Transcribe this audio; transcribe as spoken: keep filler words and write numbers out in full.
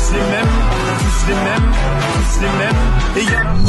tous les mêmes, tous les mêmes, tous les mêmes. Et y en a